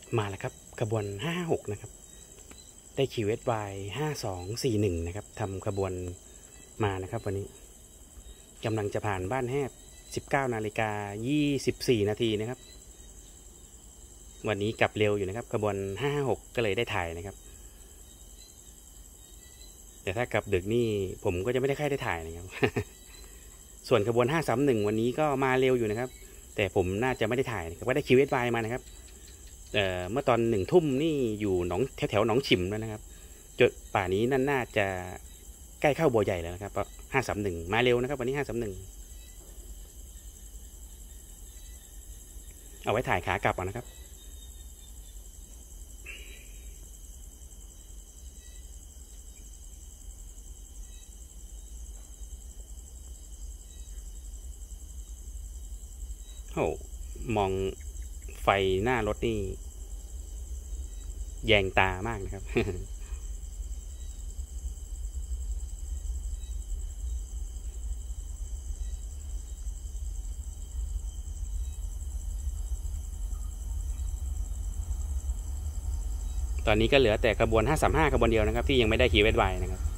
มาแล้วครับขบวน556นะครับได้คิวเอสวาย5241นะครับทำขบวนมานะครับวันนี้กำลังจะผ่านบ้านแฮด19:24 นาทีนะครับวันนี้กลับเร็วอยู่นะครับขบวน556ก็เลยได้ถ่ายนะครับแต่ถ้ากลับดึกนี่ผมก็จะไม่ได้ค่อยได้ถ่ายนะครับ ส่วนขบวน531วันนี้ก็มาเร็วอยู่นะครับแต่ผมน่าจะไม่ได้ถ่ายนะครับก็ได้คิวเอสวายมานะครับเมื่อตอน1 ทุ่มนี่อยู่แถวหนองฉิมแล้วนะครับจนป่านี้นั่นน่าจะใกล้เข้าบัวใหญ่แล้วนะครับเพราะ531มาเร็วนะครับวันนี้531เอาไว้ถ่ายขากลับนะครับโอ้มองไฟหน้ารถนี่แยงตามากนะครับ ตอนนี้ก็เหลือแต่ขบวน535ขบวนเดียวนะครับที่ยังไม่ได้คิวเอสวายนะครับ